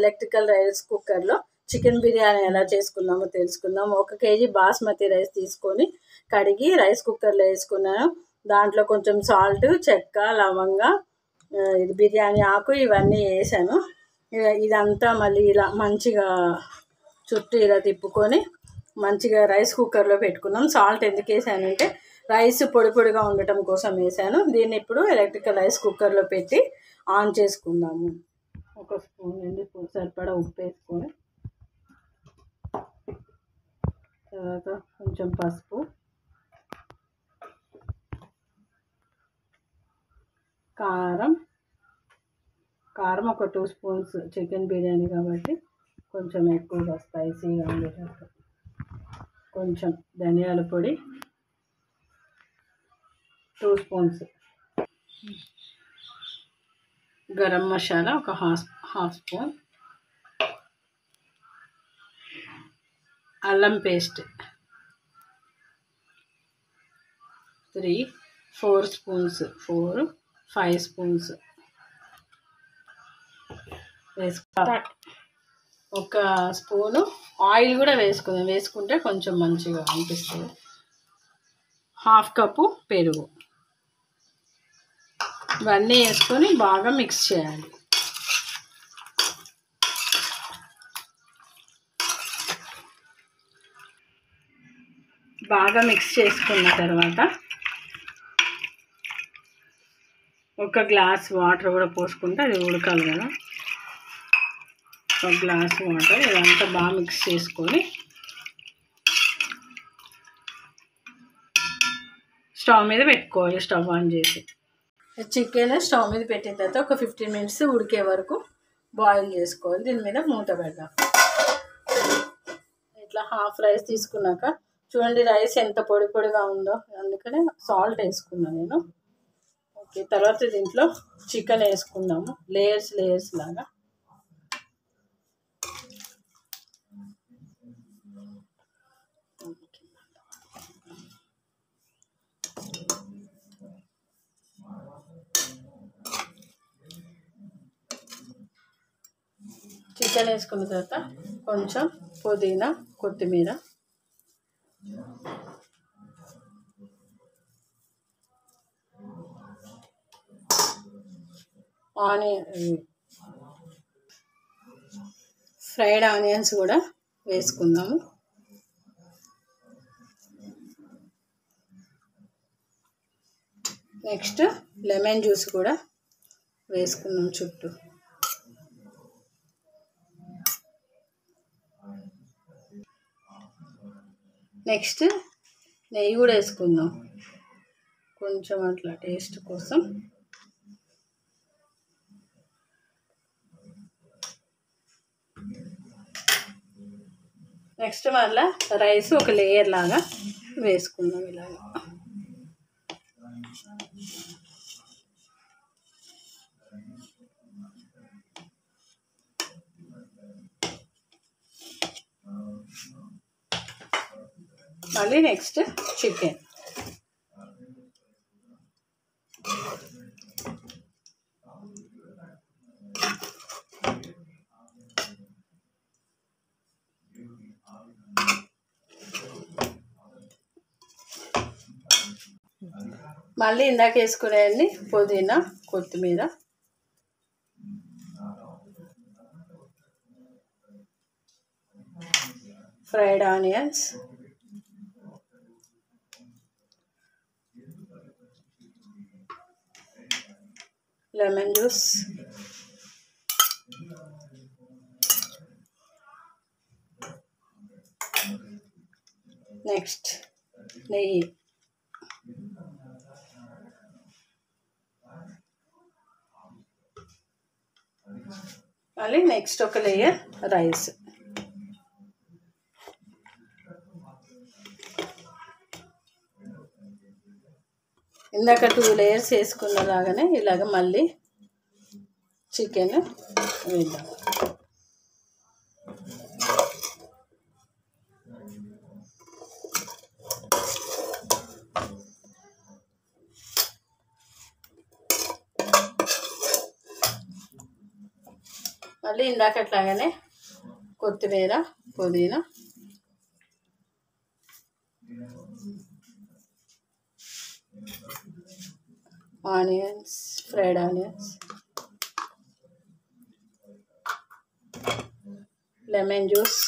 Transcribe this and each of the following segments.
Electrical rice కుక్కర్లో chicken biryani ఎలా చేసుకుందామో తెలుసుకుందాం. 1 కేజీ బాస్మతి రైస్ తీసుకొని కడిగి రైస్ కుక్కర్లో వేసుకున్నాను. దాంట్లో కొంచెం సాల్ట్, చెక్క, లవంగ, ఇది బిర్యానీ ఆకు ఇవన్నీ వేసాను. ఇదంతా మళ్ళీ ఇలా మంచిగా చుట్టూ ఇలా తిప్పుకొని మంచిగా రైస్ కుక్కర్లో పెట్టుకున్నాం. సాల్ట్ ఎందుకు వేసానంటే రైస్ పొడి పొడిగా ఉండటం కోసం వేసాను. దీన్ని ఇప్పుడు ఎలక్ట్రికల్ రైస్ కుక్కర్లో పెట్టి ఆన్ చేసుకుందాము. 1 స్పూన్ సరిపడా ఉప్పు వేసుకొని, తర్వాత కొంచెం పసుపు, కారం ఒక 2 స్పూన్స్, చికెన్ బిర్యానీ కాబట్టి కొంచెం ఎక్కువగా స్పైసీగా ఉండేటట్టు. కొంచెం ధనియాల పొడి 2 స్పూన్స్, గరం మసాలా ఒక హాఫ్ స్పూన్, అల్లం పేస్ట్ 4 స్పూన్స్, 5 స్పూన్స్ వేసుకోవాలి. 1 స్పూను ఆయిల్ కూడా వేసుకుంటే కొంచెం మంచిగా అనిపిస్తుంది. 1/2 కప్పు పెరుగు. ఇవన్నీ వేసుకొని బాగా మిక్స్ చేయాలి. బాగా మిక్స్ చేసుకున్న తర్వాత 1 గ్లాస్ వాటర్ కూడా పోసుకుంటే అది ఉడకాలి కదా. 1 గ్లాస్ వాటర్ ఇదంతా బాగా మిక్స్ చేసుకొని స్టవ్ మీద పెట్టుకోవాలి. స్టవ్ ఆన్ చేసి చికెన్ స్టవ్ మీద పెట్టిన తర్వాత ఒక 15 మినిట్స్ ఉడికే వరకు బాయిల్ చేసుకోవాలి. దీని మీద మూత పెడదాం. ఇట్లా హాఫ్ రైస్ తీసుకున్నాక చూడండి రైస్ ఎంత పొడి పొడిగా ఉందో, అందుకనే సాల్ట్ వేసుకున్నాను నేను. ఓకే, తర్వాత దీంట్లో చికెన్ వేసుకుందాము లేయర్స్ లాగా. చికెన్ వేసుకున్న తర్వాత కొంచెం పుదీనా, కొత్తిమీర, ఫ్రైడ్ ఆనియన్స్ కూడా వేసుకుందాము. నెక్స్ట్ లెమన్ జ్యూస్ కూడా వేసుకుందాం చుట్టూ. నెక్స్ట్ నెయ్యి కూడా వేసుకుందాం కొంచెం అట్లా టేస్ట్ కోసం. నెక్స్ట్ మళ్ళీ రైస్ ఒక లేయర్ లాగా వేసుకుందాం ఇలాగా. మళ్ళీ నెక్స్ట్ చికెన్. మళ్ళీ ఇందాక వేసుకునేయండి పుదీనా, కొత్తిమీర, fried onions, lemon juice, next నెయ్యి, మళ్ళీ నెక్స్ట్ ఒక లేయర్ రైస్. ఇందాక 2 లేయర్స్ వేసుకున్నలాగానే ఇలాగ మళ్ళీ చికెన్ వేద్దాం. మళ్ళీ ఇందాకట్లాగానే కొత్తిమీర, పుదీనా, onions, fried onions, lemon juice,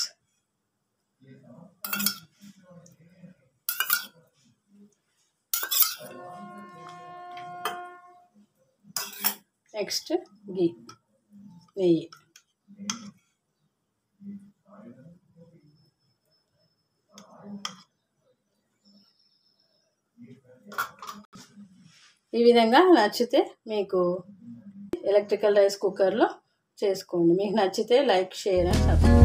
next నెయ్యి. ఈ విధంగా నచ్చితే మీకు ఎలక్ట్రికల్ రైస్ కుక్కర్లో చేసుకోండి. మీకు నచ్చితే లైక్, షేర్ అండ్ సబ్స్క్రైబ్.